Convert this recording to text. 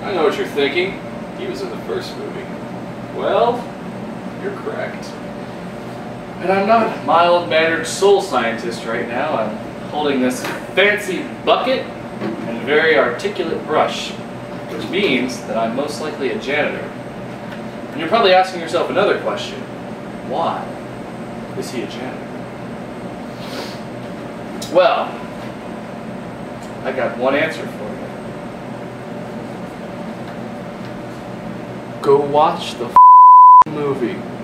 I know what you're thinking. He was in the first movie. Well, you're correct. And I'm not a mild-mannered soul scientist right now. I'm holding this fancy bucket and very articulate brush, which means that I'm most likely a janitor. And you're probably asking yourself another question. Why is he a janitor? Well, I got one answer for you. Go watch the movie.